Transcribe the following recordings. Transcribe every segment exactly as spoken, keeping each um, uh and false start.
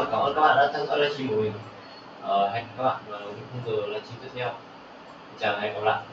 cảm ơn các bạn đã theo dõi livestream của mình. Ờ, hẹn các bạn vào những khung giờ livestream tiếp theo. Chào và hẹn gặp lại.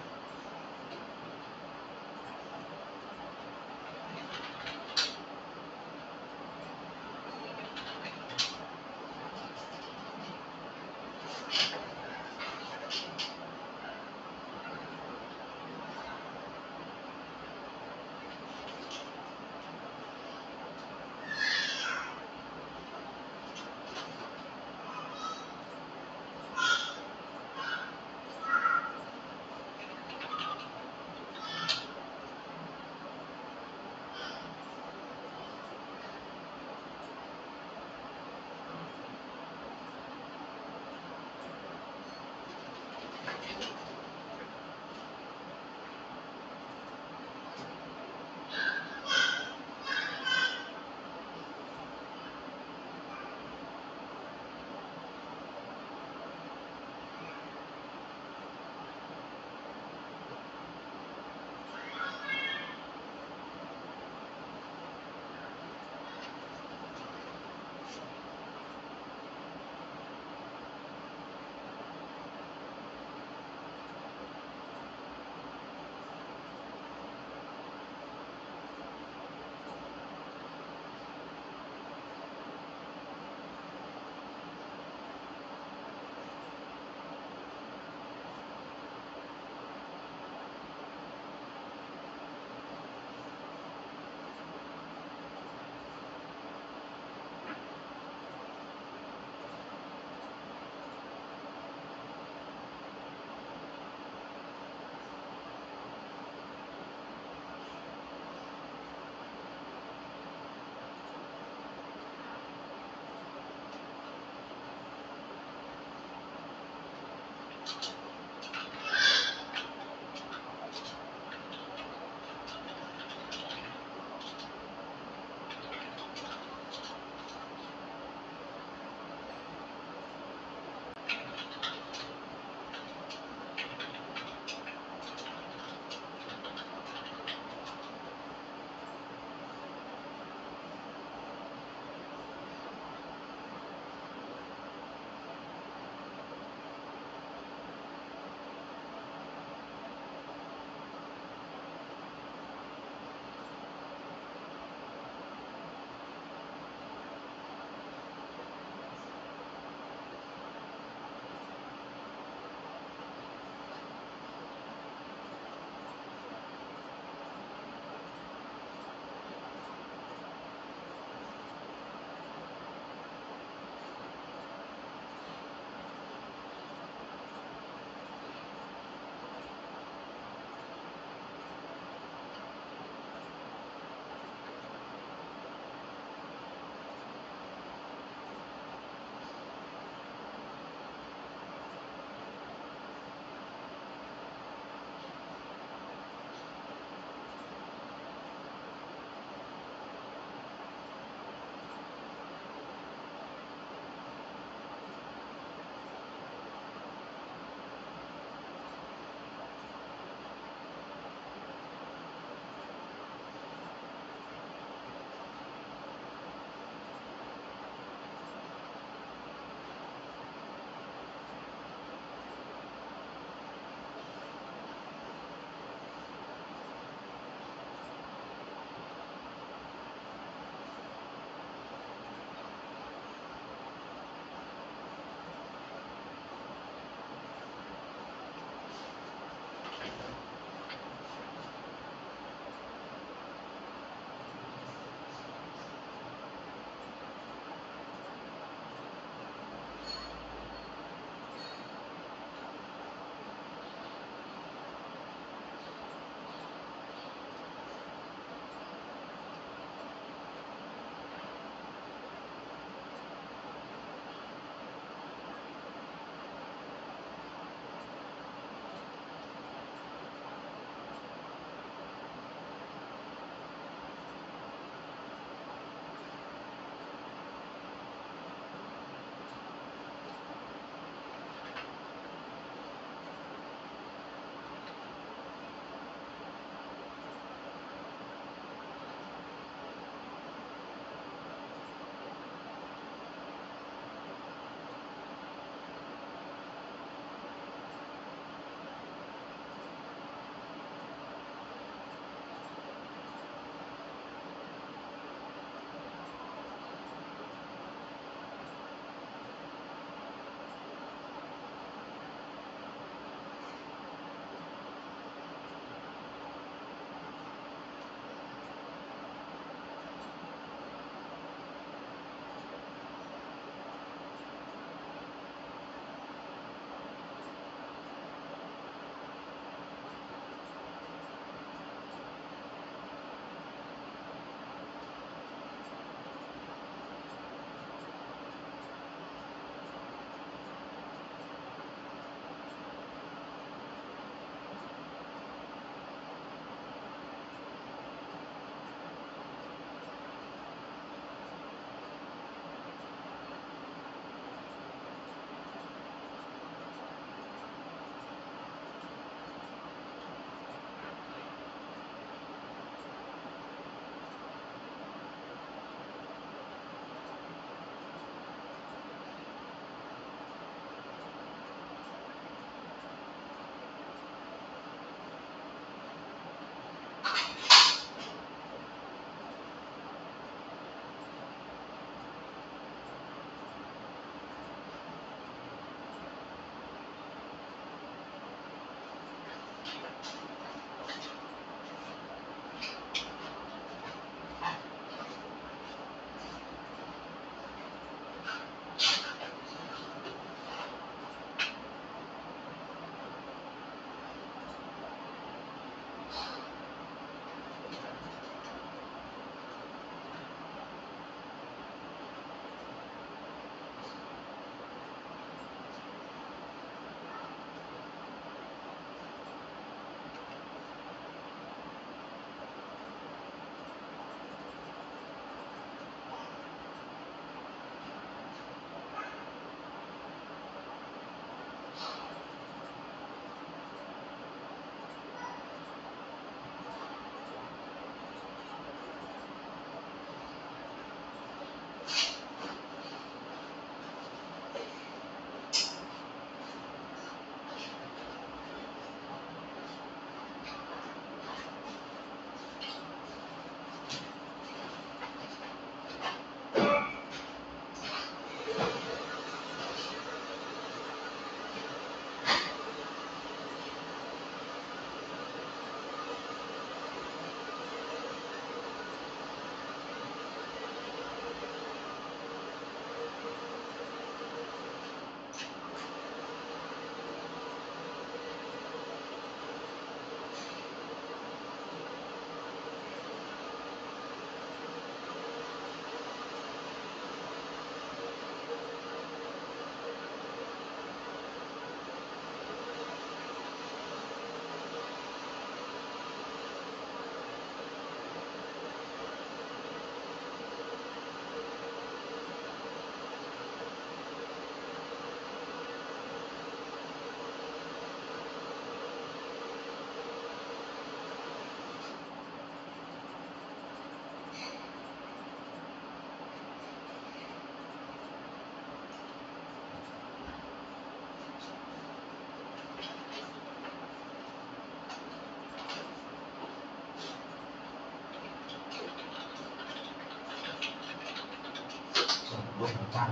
Lúc nó tan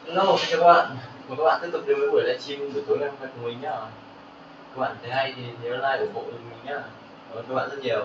Hello, xin chào các bạn. Mời các bạn tiếp tục đến với buổi livestream buổi tối ngày hôm nay của mình nhá. Các bạn thấy hay thì nhớ like ủng hộ mình nhá. Cảm ơn các bạn rất nhiều.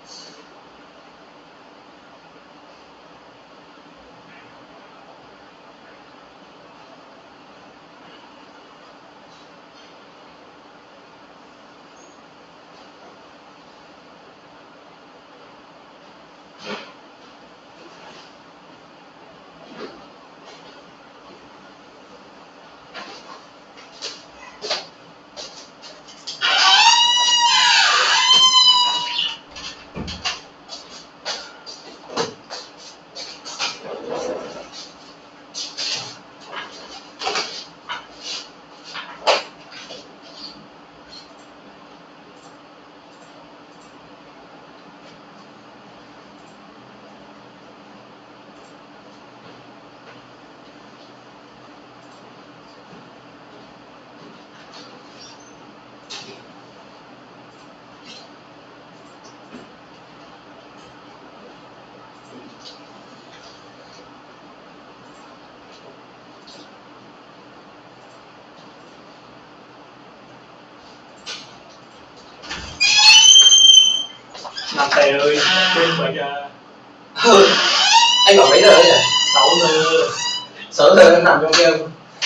Năm tè ơi, quên bây giờ. Ừ. Anh bảo mấy giờ đấy nhỉ? Sáu giờ. Sáu giờ em nằm trong game.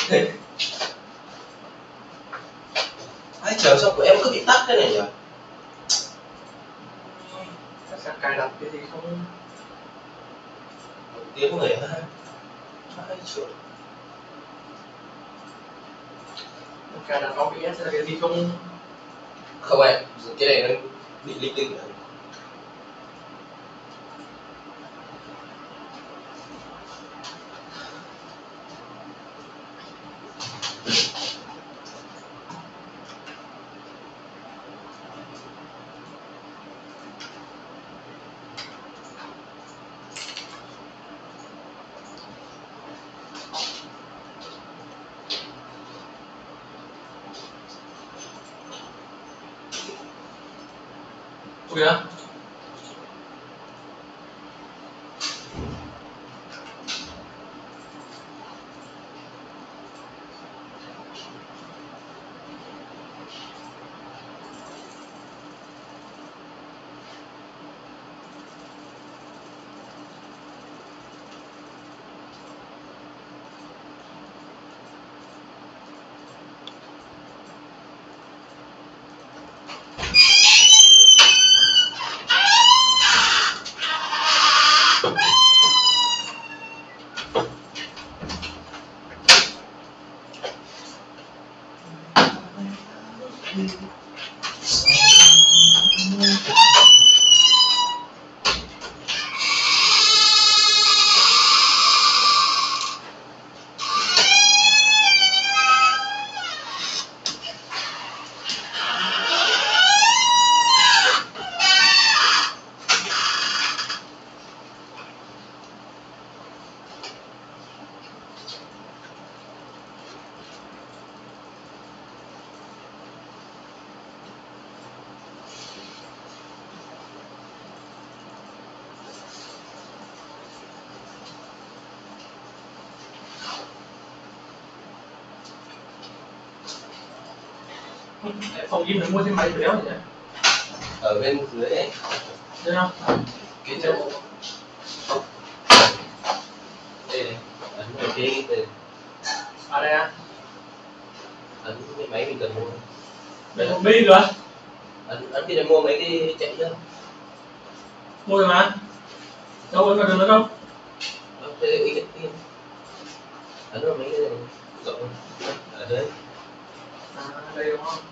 Ai chờ sao của em cứ bị tắt thế này nhỉ? Chắc sẽ cài đặt cái gì không? Một tiếng rồi ha. Ai chờ. Cài đặt o bê ét là cái gì không? Không em, cái này nó bị linh tinh rồi. Ủa kìa? Phòng gym phải mua thêm máy béo nhỉ? Ở bên dưới ấy. Thấy không? Cái chỗ đây này, ấn vào cái từ À đây à? ấn cái máy mình cần mua. Đây một bi rồi. Ấn ấn cái này mua mấy cái chạy nữa. Mua rồi mà. Đâu ấn vào đường nữa không? Đó, cái cái cái cái ấn vào mấy cái này rộng ở đấy. À đây đúng không?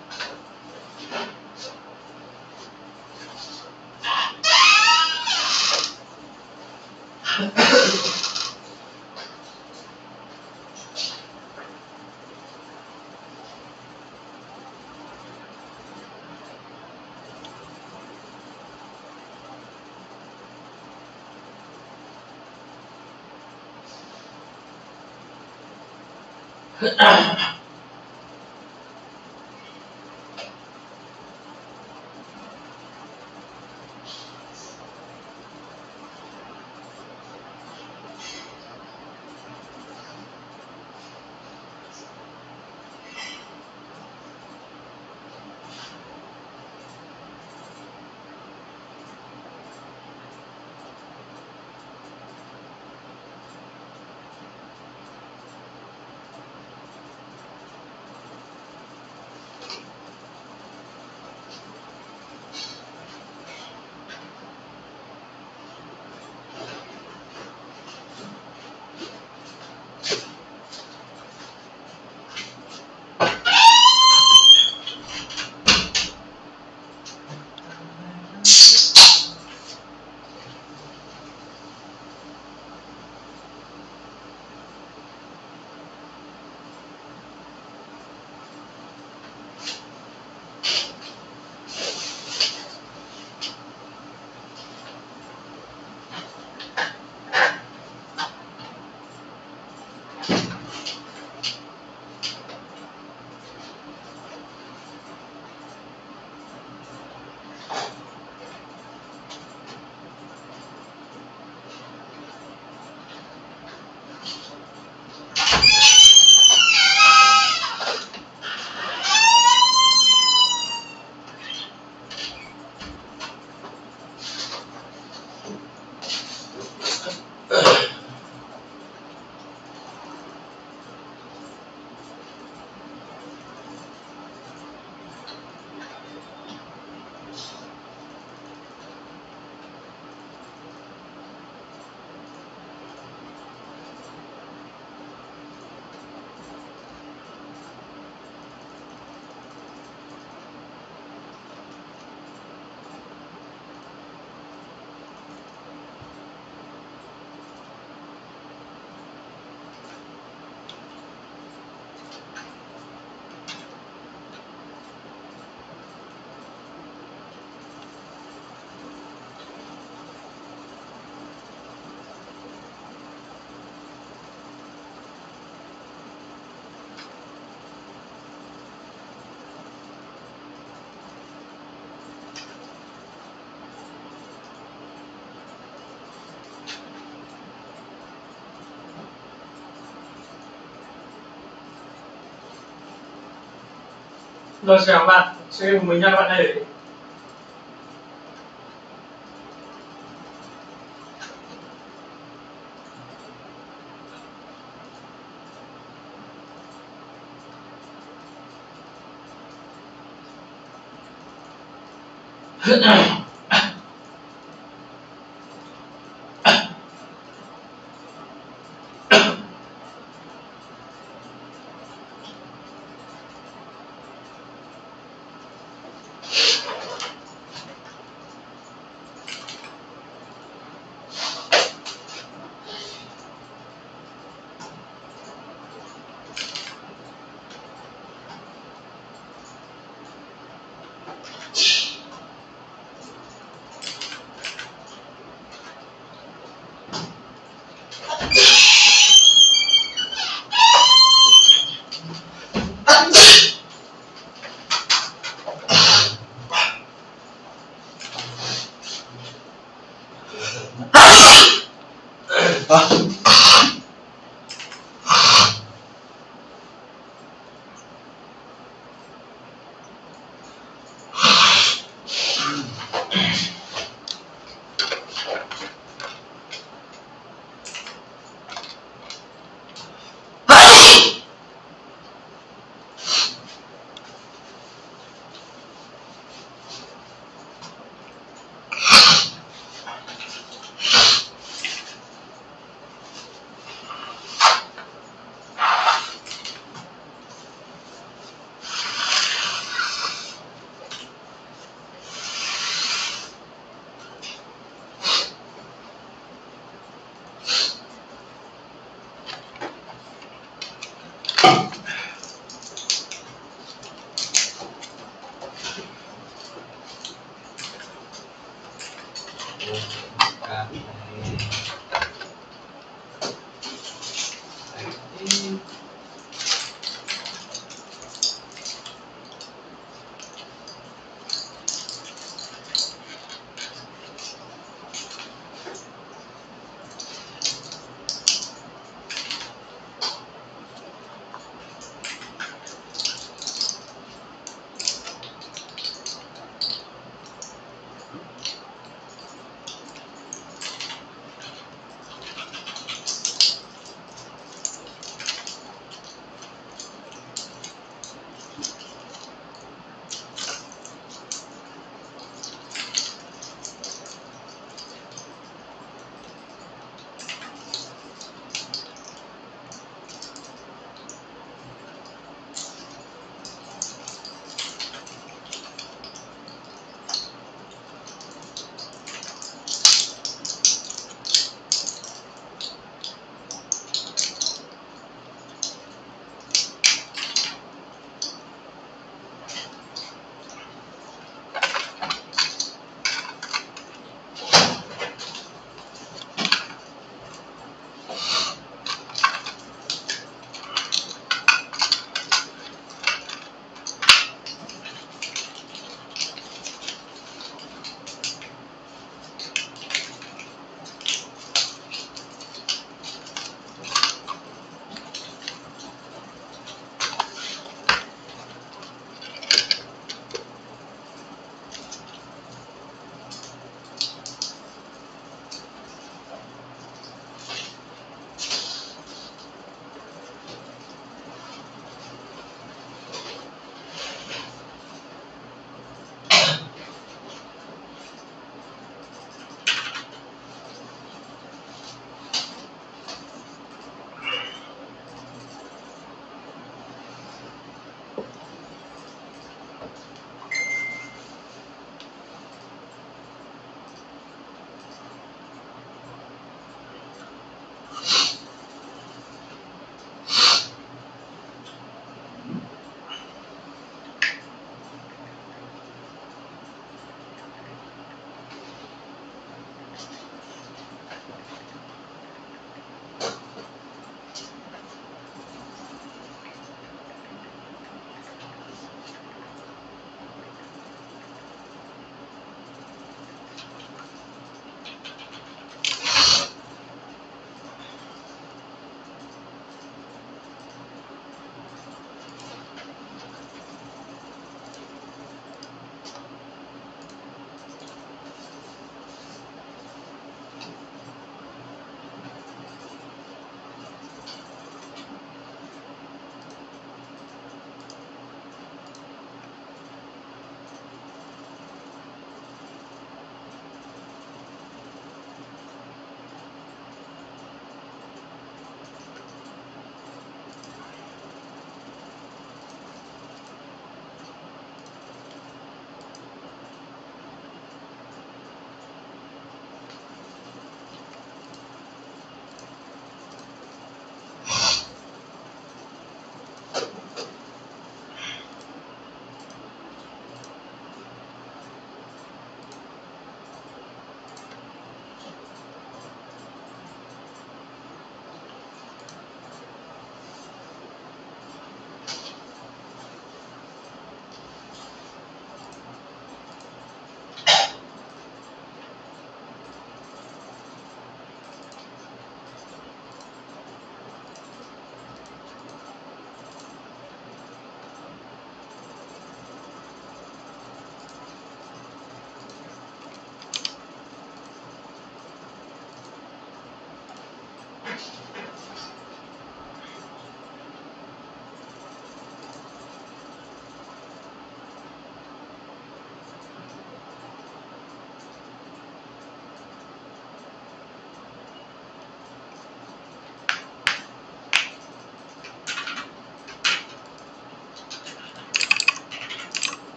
Rồi chào các bạn, chơi cùng mình nha các bạn ơi. À,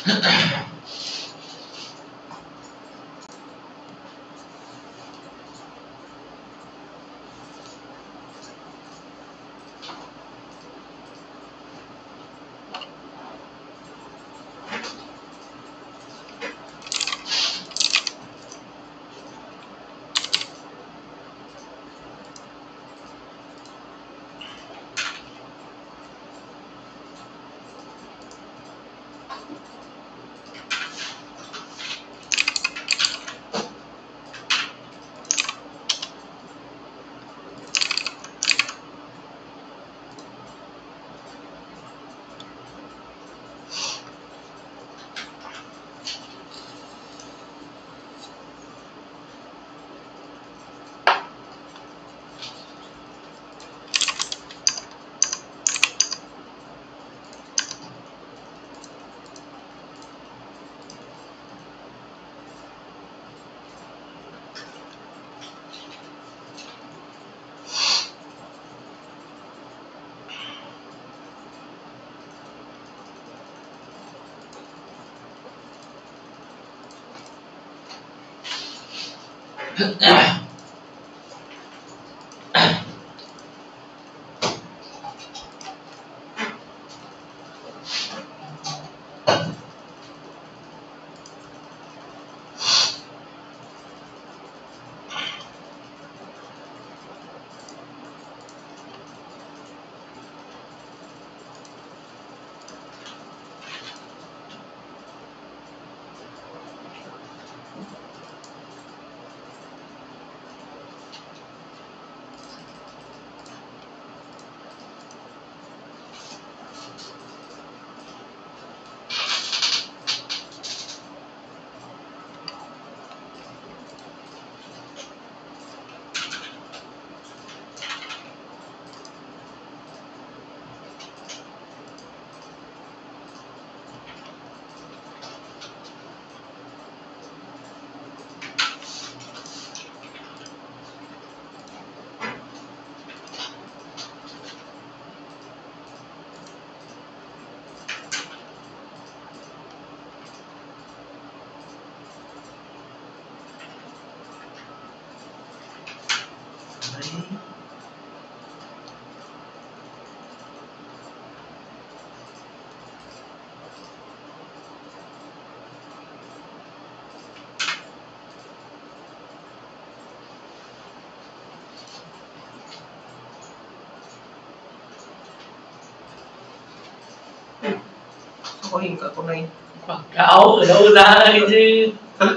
Có hình cả con này. Quảng cáo ở đâu ra ấy chứ?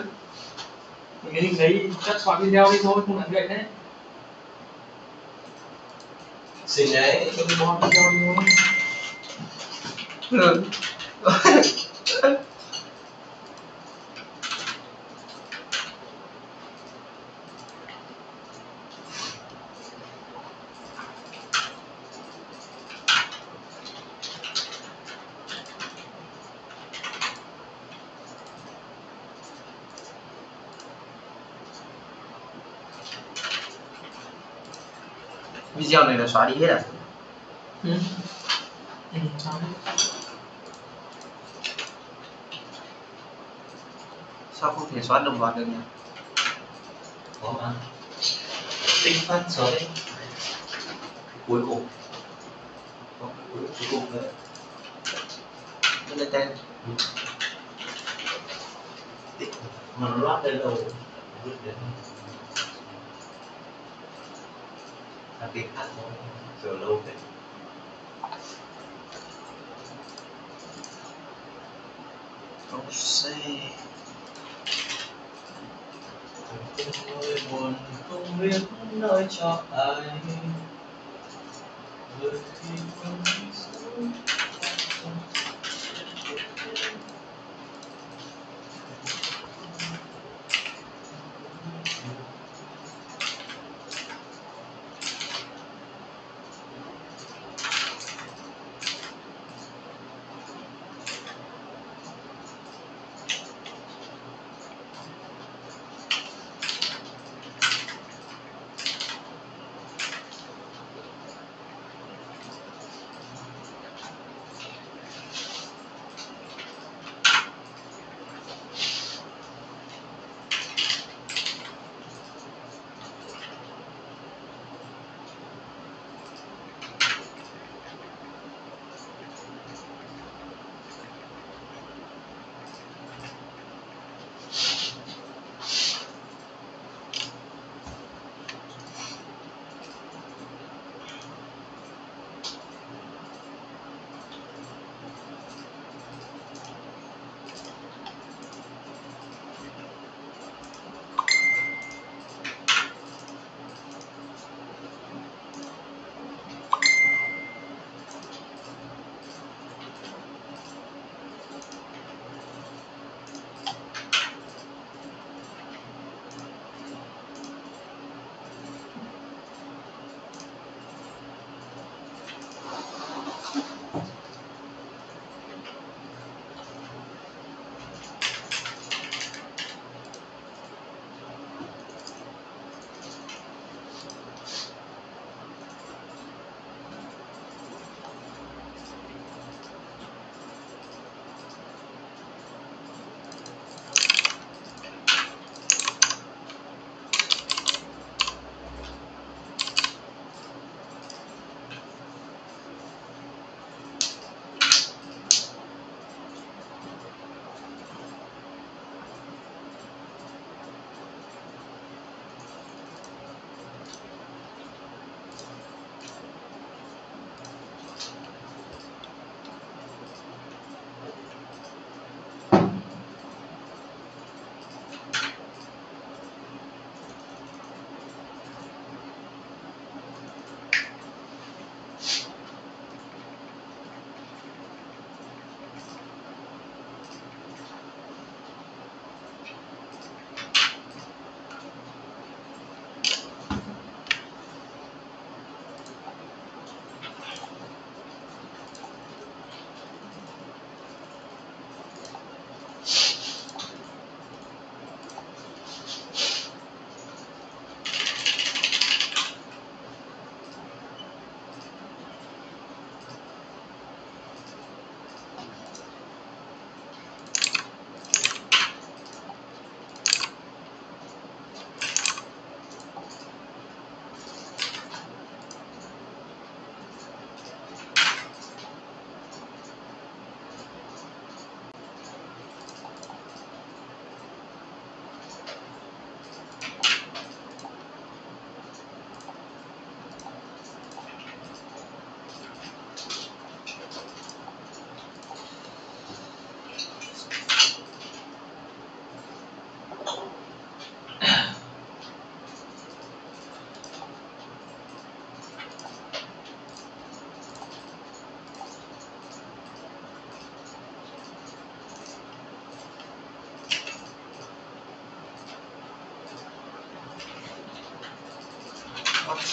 Cái hình đấy chắc soạn video đi thôi, không đáng vậy đấy. Xinh đấy, cho cái bon video đi thôi. Ừ. Video này là xóa đi hết à? Ừ. Ừ, sao đấy? Sao không thể xóa đồng loạt được nhỉ? Có mà. Tinh phát xóa đấy. Cuối cùng. Có cái cuối cuối cùng nữa. Đây là tên. Mà nó loát lên đâu vứt đến là tiếng hát nó chờ lâu thế. Không xe. Nỗi buồn không biết nói cho ai, bởi vì con sống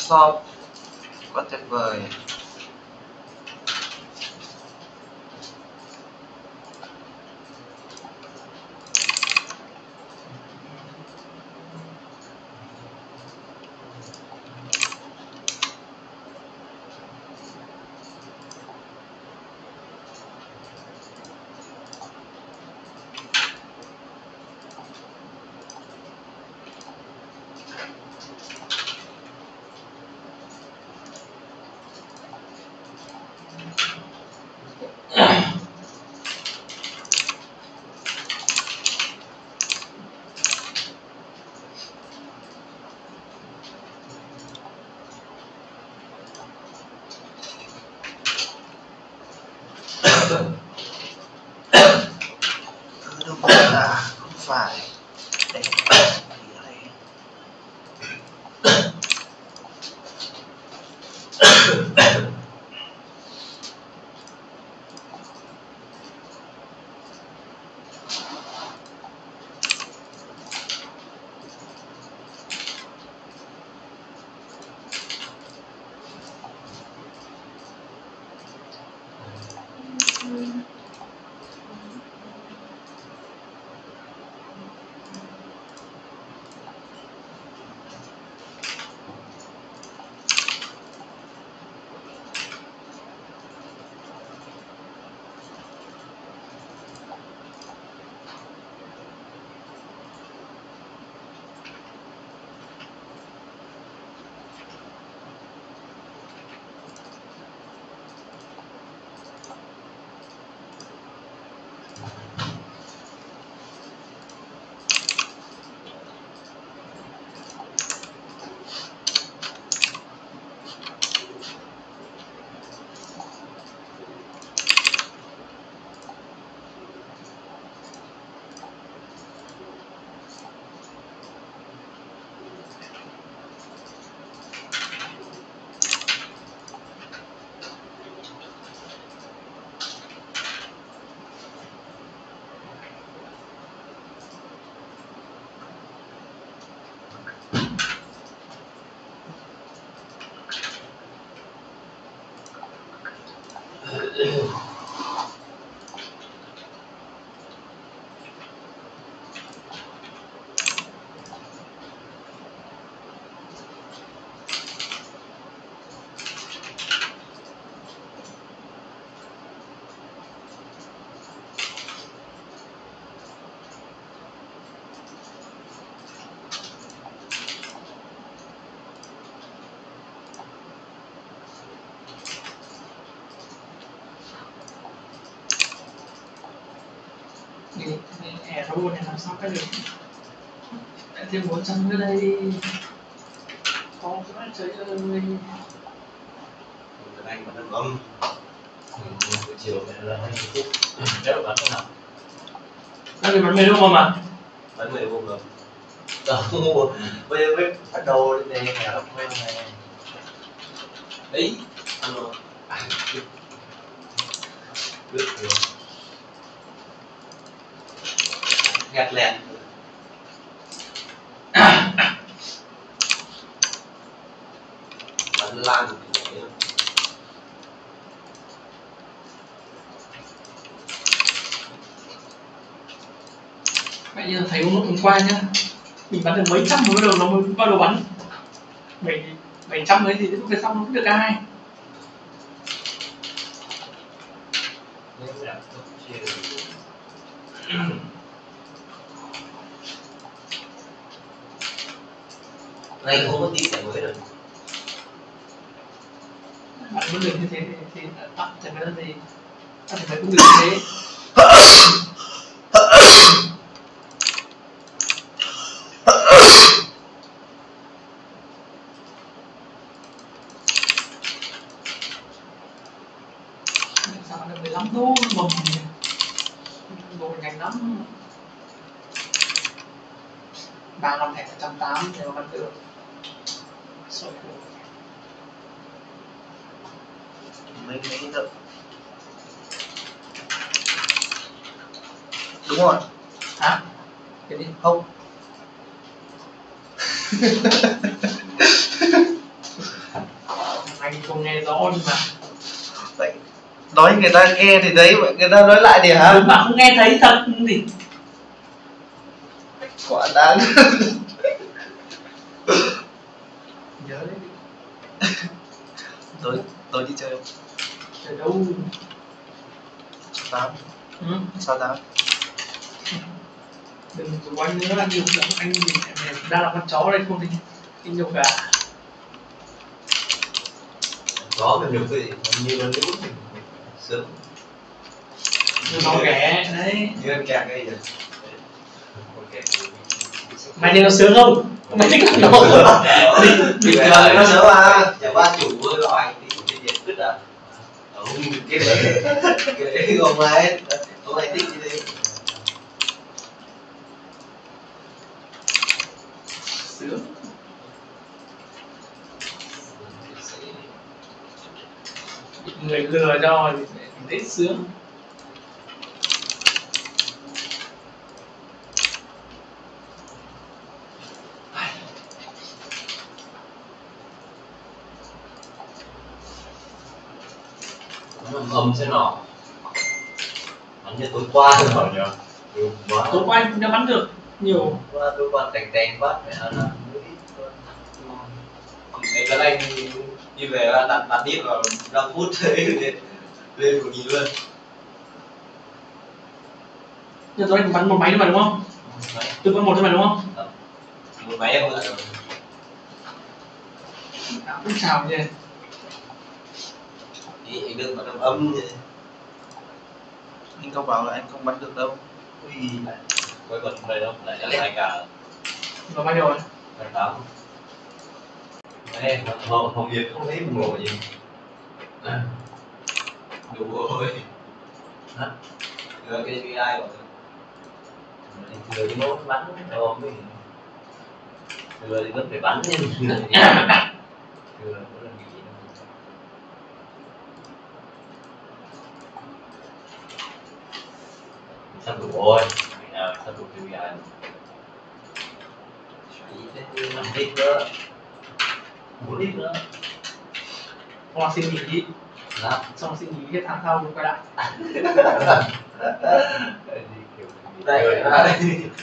shop quá tuyệt vời. Thứ đâu là không phải để Hè rồi này làm sao cái được lại thêm bốn trăm nữa đây, có quá trời ơi. Anh mà nó âm buổi chiều mẹ là hai phút kéo bắn không nào Đang thì bắn mê đúng không mà bắn mười vùng rồi bây giờ mới bắt đầu đây hè nó quen này đấy ăn rồi biết rồi gạt lẹt bắn lan mẹ như thấy hôm hôm qua nhá, mình bắn được mấy trăm mới bắt đầu nó mới bắt đầu bắn bảy bảy trăm mấy gì lúc về xong nó cũng được ai này không có tí cảnh mới được bạn muốn được như thế thì thì tặng chẳng phải là gì tặng phải cũng được như thế. Sao nó mười lăm đô bầm đồ nhanh lắm, ba năm thẻ một trăm tám mươi thì nó vẫn được. Sôi mấy mấy đợt đúng rồi hả cái gì không anh không nghe rõ nhưng mà Vậy nói người ta nghe thì thấy, vậy người ta nói lại thì hả? nhưng mà không nghe thấy thật gì. Quả đáng. Nhớ đấy. Tối tối đi chơi không? Trời đâu. Tám. Ừ. Sao tám? Đừng rủ anh nữa, anh nhiều lắm, anh thì đang là con chó đây không thì anh nhiều cả. Có mình được cái gì như nó lúc mình sớm Đừng có ghẻ đấy. như em kẹt cái gì vậy. Mày thấy nó sướng không? Mày thích con nó Bình thường nó sớm mà chả ba chủ gọi anh thì cái gì cứt à không cái đấy cái đấy không ai không ai thích như thế sướng. Bị người lừa cho thì dễ sướng. âm sẽ nọ bắn như tối qua rồi nhờ nhiều quá Tối qua anh cũng đã bắn được nhiều. qua tối qua tành tành quá mẹ nó làm cái cái anh đi về đặt đặt tiếp vào năm phút lên lên một nghìn luôn. Nhưng tối anh bắn một máy nữa mà đúng không? Tôi bắn một thôi mà đúng không? Một máy em không được. À, cũng chào nha. Ý anh đừng mà nó âm như Anh không bảo là anh không bắn được đâu. ui quay vật đây đâu lại là hai cả Nó bao nhiêu rồi? hai tám em không không biết không thấy một ngộ gì đủ rồi hả đưa cái cái ai rồi đưa cái nốt bắn đâu mới đưa thì vẫn phải bắn nhưng đưa đưa có lần gì sắp đủ rồi à, sắp đủ cái ai năm lít nữa bốn lít nữa Hoặc xin nghỉ. đó Xong xin nghỉ hết tháng sau rồi quay lại. đây đây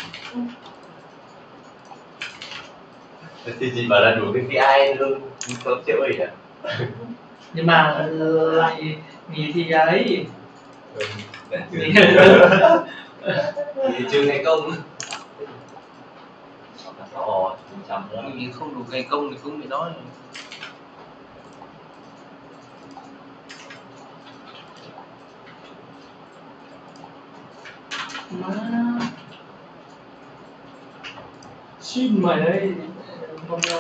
thì chị bảo là đủ cái pê i luôn không triệu gì à Nhưng mà lại nghỉ thì ấy nghỉ thì trừ ngày công sáu trăm nữa Mình không đủ ngày công thì cũng bị nói. má xin mày đấy không đâu.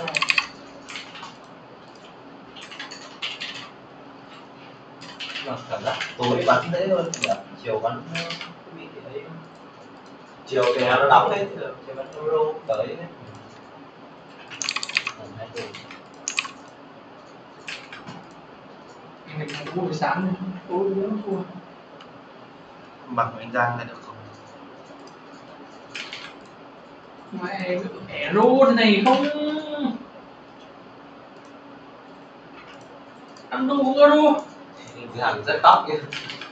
mà cảm giác tối bắn đấy hơn nhỉ chiều bắn bị ấy chiều thì nó đóng đấy thì chiều bắn euro tới đấy hai tuần Mình phải buổi sáng tối nữa thua. Bằng anh Giang là được không? Mẹ mẹ rô thế này không ăn đủ cơ đu. cứ hẳn rất tóc nhá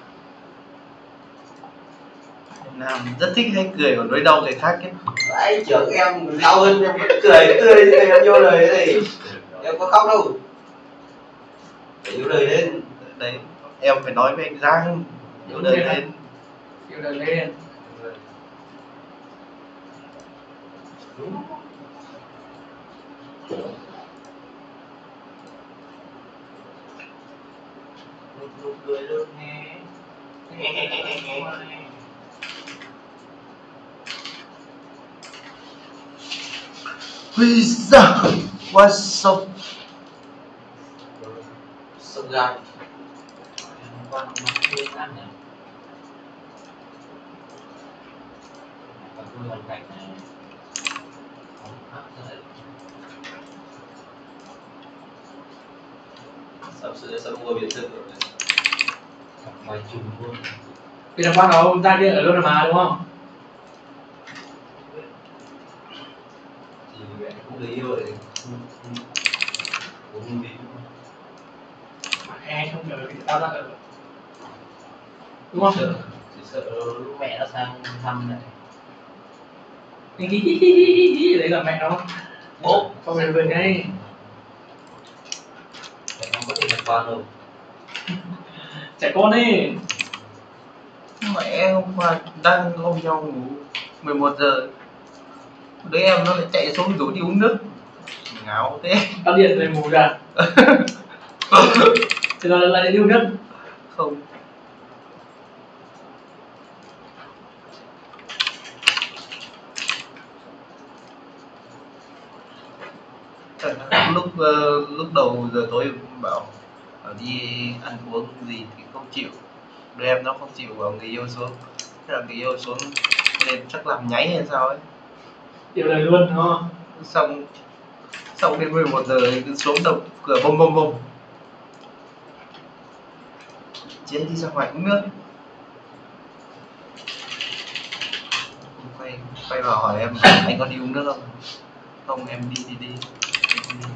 Nam rất thích hay cười còn đối đầu người khác ấy. đấy trưởng em cao hơn em vẫn cười tươi thế em vô lời thế này em có khóc đâu phải vô lời lên Đấy em phải nói với anh Giang yêu đời lên. Yêu đời lên. đúng nụ nụ cười luôn nghe Ui giời, qua sông. sông gai quan mặt lên ăn nhỉ còn tôi hoàn cảnh này không khác thật sắp sửa sắp mua biệt thự rồi vài chục luôn Bây giờ quan nó ra kia ở luôn rồi mà đúng không? thì mẹ cũng người yêu rồi cũng không biết ở thì tao đang ở, đúng không? Sợ, chỉ sợ lúc mẹ nó sang thăm này. Cái hí hí hí hí hí đấy là mẹ nó. Bố. Con về vườn ngay. Mẹ nó có tin là con rồi. Trẻ con đi. Mẹ hôm qua đang ôm nhau ngủ mười một giờ, đứa em nó lại chạy xuống rủ đi uống nước, ngáo thế. Tắt điện rồi ngủ ra. Thế là lại đi uống nước. Không, lúc uh, lúc đầu giờ tối bảo bảo đi ăn uống gì thì không chịu, đứa em nó không chịu, bảo người yêu xuống, thế là người yêu xuống nên chắc làm nháy hay sao ấy, Yêu đời luôn đúng không? xong xong đến mười một giờ cứ xuống đập cửa bông bông bông, chị ấy đi ra ngoài uống nước, quay quay vào hỏi em anh có đi uống nước không, không em đi đi đi, em đi.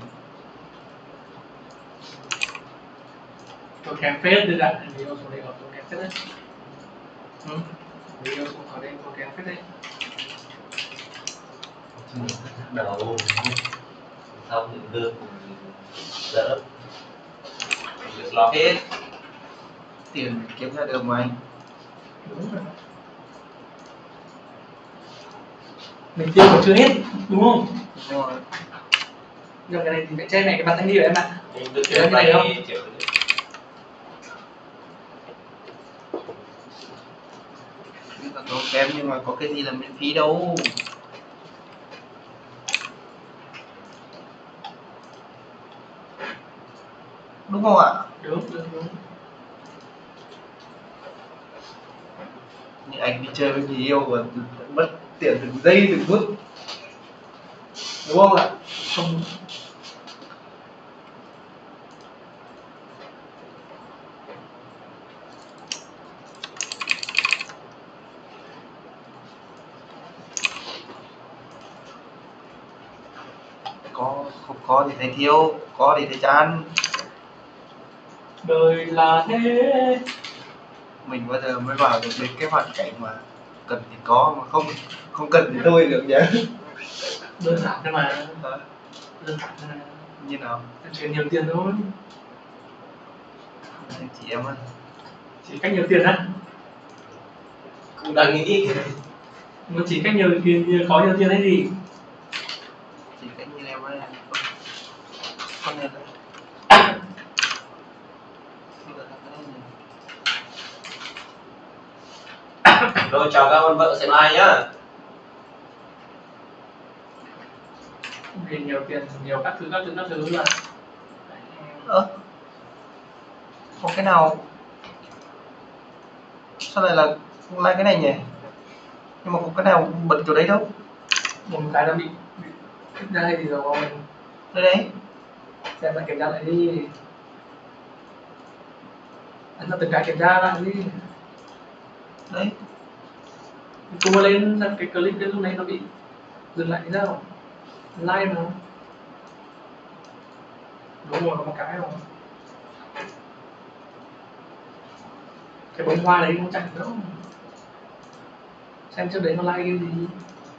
Tôi kém phết đưa ra người yêu xuống đây gọi tôi kém phết đấy. Ừ. Người yêu xuống ở đây tôi kém phết đấy. Chứ đầu sau thì đưa cùng đỡ việc lo hết. Tiền kiếm ra được mà anh. Đúng rồi. Mình tiêu còn chưa hết đúng không? Đúng rồi. Nhưng cái này thì phải che mẹ cái mặt anh đi của em ạ. Mình được Thế cái này không? này chịu. Chúng ta tốn kém nhưng mà có cái gì là miễn phí đâu. Đúng không ạ? Đúng, đúng, đúng. Như anh đi chơi với người yêu và mất tiền từng giây từng phút, đúng không ạ? Không. Có, không có thì thấy thiếu, có thì thấy chán. Đời là thế. Mình bao giờ mới vào được đến cái hoàn cảnh mà cần thì có, mà không không cần thì thôi được nhỉ? Đơn giản thôi mà. Hả? Đơn giản thôi mà. Như nào? Em chuyển nhiều tiền thôi. Anh chị em á. Chỉ cách nhiều tiền á. Cũng đang nghĩ Nó chỉ cách nhiều tiền, nhiều có nhiều tiền hay gì? Chỉ cách như em ấy. Con này là rồi. Chào các con vợ xem ai nhá. Vì nhiều tiền, nhiều các thứ, các thứ, các thứ là ơ có cái nào sao lại là like cái này nhỉ? Nhưng mà có cái nào bật kiểu đấy đâu. một cái nó bị bị thích ra hay gì rồi. Đây đấy. Xem lại kiểm tra lại đi. Anh ta từng cái kiểm tra lại đi. Đấy. Cô mà lên cái clip đến lúc này nó bị dừng lại sao? Like mà. Đúng rồi, có một cái rồi. Cái bông hoa đấy không chạy đâu. Xem trước đấy nó like cái gì.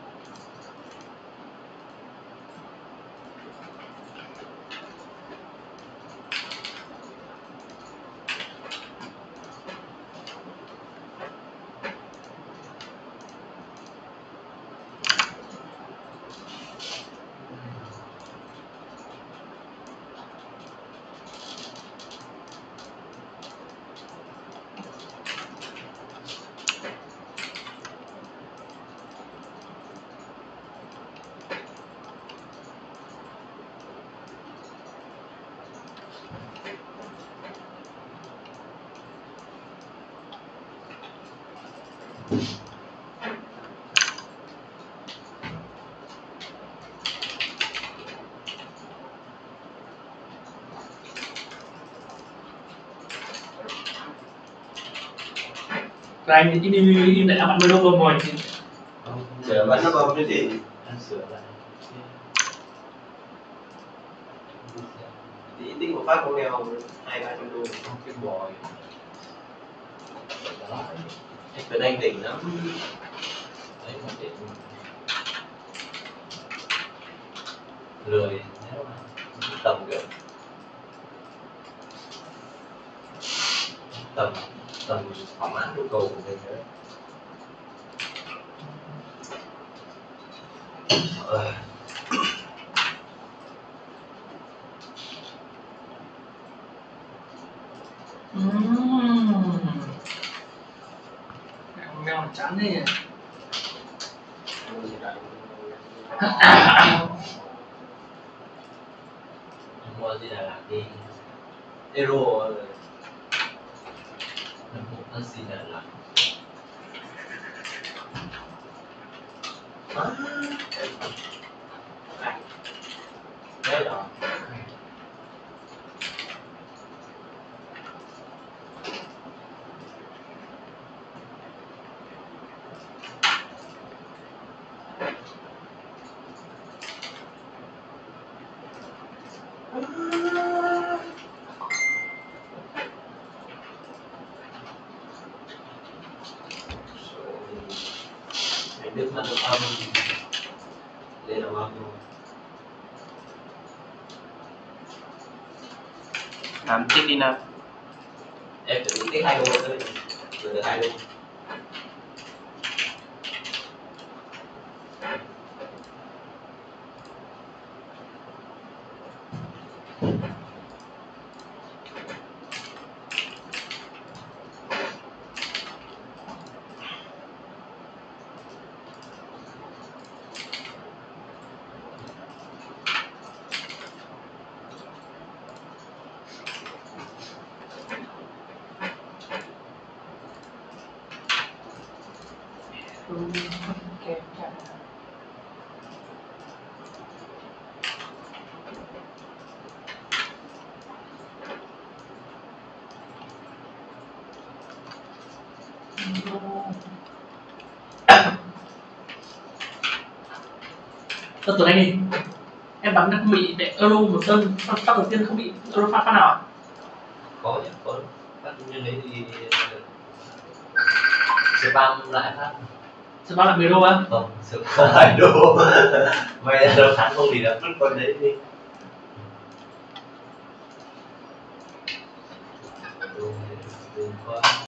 Rồi anh thì im im im lại bạn mới đâu rồi. Sửa vẫn nó còn cái gì? Anh sửa lại. Tí tinh của phát con đeo hai ba trăm đô. Không cái bòi đó em phải đang tiền lắm đấy không tiền lười nếu mà tầm kiểu tầm tầm thỏa mãn nhu cầu của mình đấy. Ờ. Ừm. Mèo chán thế nhỉ. Mua gì là làm đi Euro rồi một con gì là làm đấy đó. Mày biết mà được âm đây là bao nhiêu Làm tiếp đi nào. em phải đúng cái hai đô thôi rồi được hai đô. Ok. Tất tuần anh đi em bắn không bị để euro một đơn phát đầu tiên không bị euro phát phát nào à? Có nhỉ có phát như đấy thì spam lại phát Spam là mười đô á? không spam hai đô mày là đâu thắng không thì đã vứt con đấy đi. Đừng quá